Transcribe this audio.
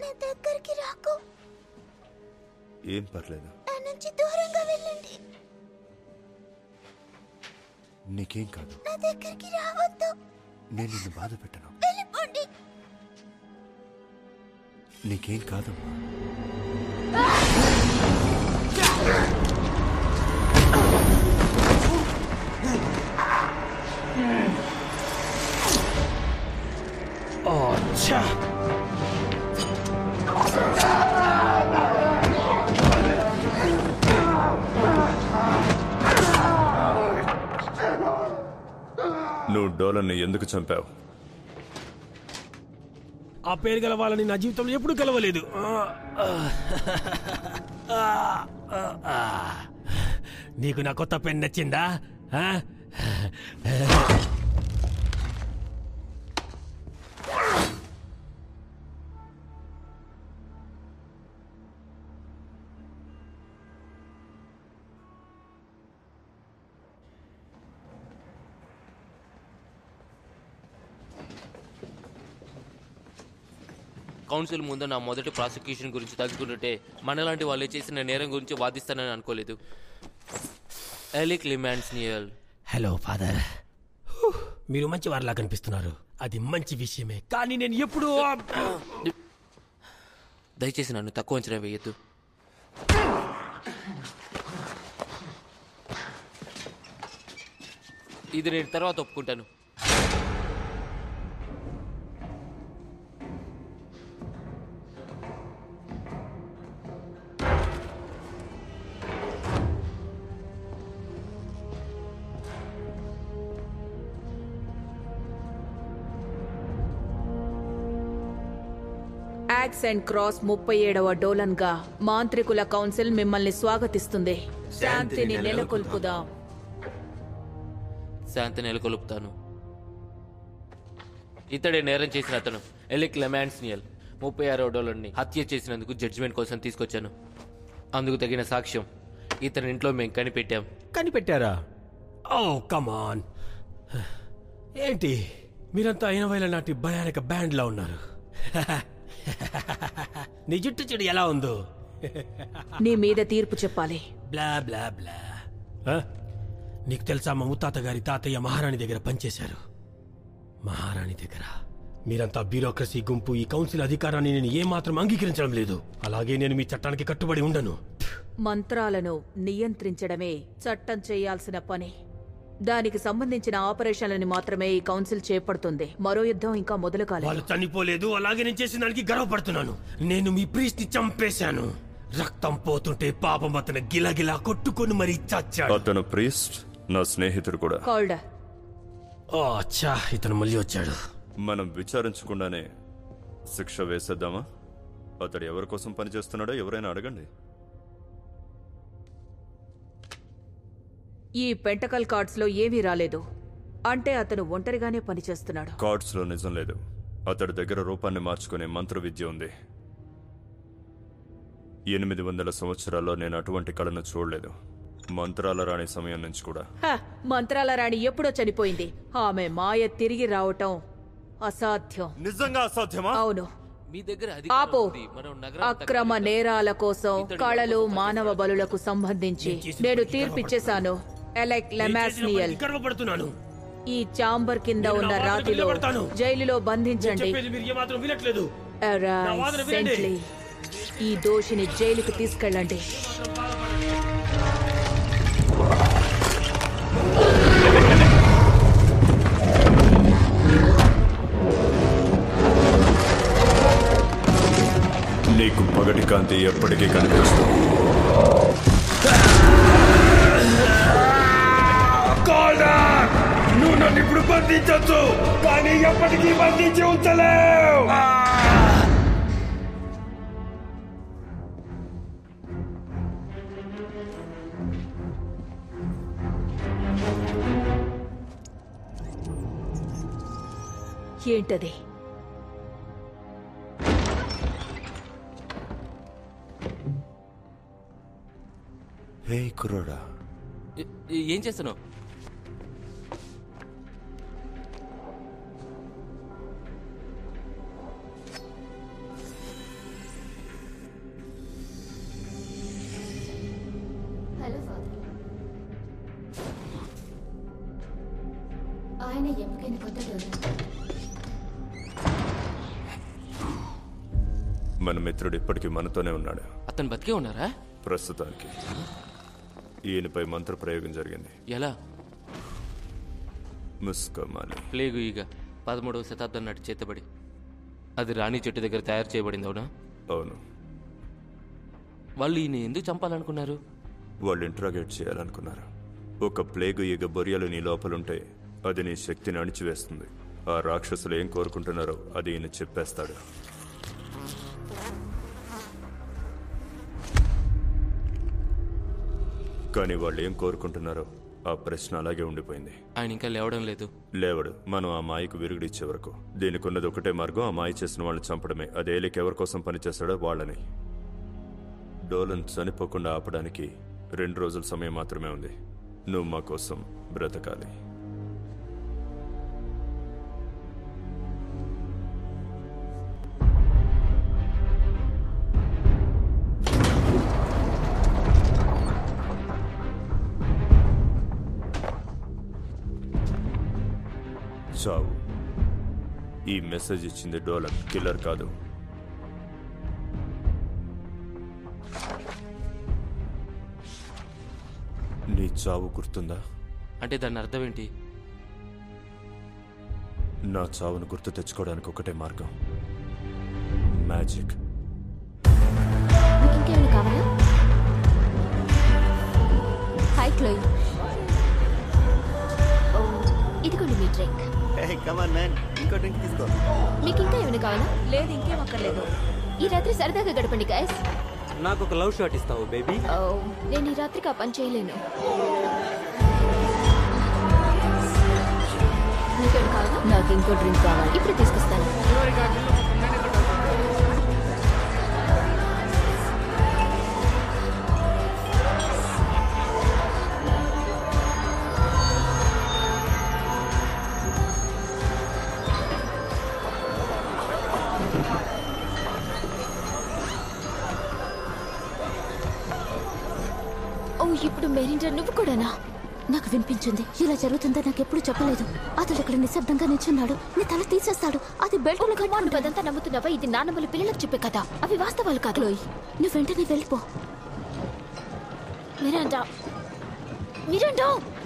దగ్గరికి రాకు. ఏం పర్లేదు. నా నుంచి దూరంగా వెళ్ళండి. నీకేం కాదు. నా దగ్గరికి రావద్దు. నేను నిన్ను బాధ పెట్టను. వెళ్ళిపోండి. నీకేం కాదమ్మా. నువ్వు డోలన్ని ఎందుకు చంపావు? ఆ పేరు గెలవాలని నా జీవితంలో ఎప్పుడు గెలవలేదు. నీకు నా కొత్త పెన్ నచ్చిందా? కౌన్సిల్ ముందు నా మొదటి ప్రాసిక్యూషన్ గురించి తలుచుకుంటుంటే మనలాంటి వాళ్ళే చేసిన నేరం గురించి వాదిస్తానని అనుకోలేదు. ఎలిక్ లిమాన్స్నియల్. హలో ఫాదర్, మీరు మంచి వారిలా కనిపిస్తున్నారు. అది మంచి విషయమే, కానీ నేను ఎప్పుడూ దయచేసి నన్ను తక్కువ అంచనా వేయద్దు. ఇది నేను తర్వాత ఒప్పుకుంటాను. యాక్స్ అండ్ క్రాస్ 37వ డోలన్గా మాంత్రికుల కౌన్సిల్ మిమ్మల్ని స్వాగతిస్తుంది. శాంతిని నెలకొల్పుదాం. శాంతి నెలకొల్పుతాను. ఇతడే నేరం చేసిన అతను ఎలిక్ లెమాన్స్నియల్. 36వ డోలర్ని హత్య చేసినందుకు జడ్జిమెంట్ కోసం తీసుకొచ్చాను. అందుకు తగిన సాక్ష్యం ఇతని ఇంట్లో మేము కనిపెట్టాం. కనిపెట్టారా? ఓ కమాన్, ఏంటి మీరంతా 80ల నాటి భయానక బ్యాండ్లా ఉన్నారు. నీ జుట్టు చెడు ఎలా ఉందో. నీ మీద తీర్పు చెప్పాలి. బ్లా బ్లా బ్లా. నీకు తెలుసా, మా ముత్తాత గారి తాతయ్య మహారాణి దగ్గర పనిచేశారు. మహారాణి దగ్గర. మీరంతా బ్యూరోక్రసీ గుంపు. ఈ కౌన్సిల్ అధికారాన్ని నేను ఏమాత్రం అంగీకరించడం లేదు. అలాగే నేను మీ చట్టానికి కట్టుబడి ఉండను. మంత్రాలను నియంత్రించడమే చట్టం చేయాల్సిన పని. దానికి సంబంధించిన ఆపరేషన్లని మాత్రమే ఈ కౌన్సిల్ చేపడుతుంది. మరో యుద్ధం ఇంకా మొదలు కాలేదు. వాళ్ళు చనిపోలేదు, అలాగే నేను చేసిన దానికి గర్వపడుతున్నాను. నేను మీ ప్రీస్ట్ ని చంపేశాను. రక్తం పోతుంటే పాపం అతను గిలగిలా కొట్టుకొని మరీ చచ్చాడు. అతను ప్రీస్ట్, నా స్నేహితుడు కూడా. ఓ అచ్చా, ఇతను మళ్ళీ వచ్చాడు. మనం విచారించకుండానే శిక్ష వేసేద్దామా? అతడు ఎవరి కోసం పనిచేస్తున్నాడో ఎవరైనా అడగండి. ఈ పెంటకల్ కార్డ్స్ లో ఏమీ రాలేదు. అంటే అతను ఒంటరిగానే పనిచేస్తున్నాడు. కార్డ్స్ లో నిజం లేదు. అతడి దగ్గర రూపాన్ని మార్చుకునే మంత్ర విద్య ఉంది. 800 సంవత్సరాల్లో నేను అటువంటి కళను చూడలేదు. మంత్రాల రాణి సమయం నుంచి కూడా. మంత్రాల రాణి ఎప్పుడో చనిపోయింది. ఆమె మాయ తిరిగి రావటం అసాధ్యం. నిజంగా అసాధ్యమా? అవును. మీ దగ్గర ఆపు. అక్రమ నేరాల కోసం కళలు, మానవ బలులకు సంబంధించి నేను తీర్పిచ్చేశాను. ఎలిక్ లెమాన్స్నియల్, గర్వపడుతున్నాను. ఈ చాంబర్ కింద ఉన్న రాతిలో జైలులో బంధించండి. ఈ దోషిని జైలుకు తీసుకెళ్ళండి. నీకు పగటి కాంతి ఎప్పటికీ కనిపిస్తుంది. నువ్వు నన్ను ఇప్పుడు బంధించొచ్చు, కానీ ఎప్పటికీ బంధించి ఉంచలేవు. ఏంటది? హే కుర్రోడా, ఏం చేస్తున్నావు? Hello father. ఆయన ఎప్పటికైన కొత్త డోనర్. మన మిత్రుడు ఇప్పటికీ మనతోనే ఉన్నాడు. అతను బతికే ఉన్నారా? ప్రస్తుతానికి ఈయనపై మంత్ర ప్రయోగం జరిగింది. ఎలా? ముస్కమాని ప్లేగు ఈగ 13వ శతాబ్దం నాటి చేతబడి. అది రాణి చెట్టు దగ్గర తయారు చేయబడింది, అవునా? అవును. వాళ్ళు ఈయన ఎందుకు చంపాలనుకున్నారు? వాళ్ళు ఇంట్రాగేట్ చేయాలనుకున్నారు. ఒక ప్లేగు ఈగ బొరియలు నీ లోపలుంటే అది నీ శక్తిని అణిచివేస్తుంది. ఆ రాక్షసులు ఏం కోరుకుంటున్నారో అది ఈయన చెప్పేస్తాడు. కానీ వాళ్ళు ఏం కోరుకుంటున్నారో ఆ ప్రశ్న అలాగే ఉండిపోయింది. ఆయన ఇంకా లేవడం లేదు. లేవడు. మనం ఆ మాయకు విరుగుడిచ్చే వరకు. దీనికి ఉన్నది ఒకటే మార్గం, ఆ మాయ చేసిన వాళ్ళని చంపడమే. అది ఏలికి ఎవరి కోసం పనిచేస్తాడో వాళ్ళని. డోలన్ చనిపోకుండా ఆపడానికి 2 రోజుల సమయం మాత్రమే ఉంది. నువ్వు మా కోసం బ్రతకాలి. చావు. ఈ మెసేజ్ ఇచ్చింది డోలన్, కిల్లర్ కాదు. నీ చావు గుర్తుందా? అంటే దాని అర్థం ఏంటి? నా చావును గుర్తు తెచ్చుకోవడానికి ఒకటే మార్గం, మ్యాజిక్. మీకు ఇంకేమైనా కావాలా? Hi Chloe. ఇదిగోండి మీ డ్రింక్. ఇంకో డ్రింక్ తీసుకో. మీకు ఇంకా ఏమైనా కావాలా? లేదు, ఇంకేం అక్కర్లేదు. ఈ రాత్రి సరదాగా గడపండి గైస్. నాకు ఒక లవ్ షాట్ ఇస్తావు బేబీ? నేను ఈ రాత్రికి ఆ పని చేయలేను. నీకేమైనా కావాలా? నాకు ఇంకో డ్రింక్ కావాలి. ఇప్పుడు తీసుకొస్తాను. ఇప్పుడు మెరిండా నువ్వు కూడానా? నాకు వినిపించింది. ఇలా జరుగుతుందో నాకు ఎప్పుడు చెప్పలేదు. అతడు ఇక్కడ నిశ్శబ్దంగా నిల్చున్నాడు. నీ తల తీసేస్తాడు. అది బెల్ట్. నువ్వు అదంతా నమ్ముతున్నావా? ఇది నాన్నమ్మలు పిల్లలకు చెప్పే కదా. అవి వాస్తవాలు కాదు. నువ్వు వెంటనే వెళ్ళిపో. Miranda, Miranda.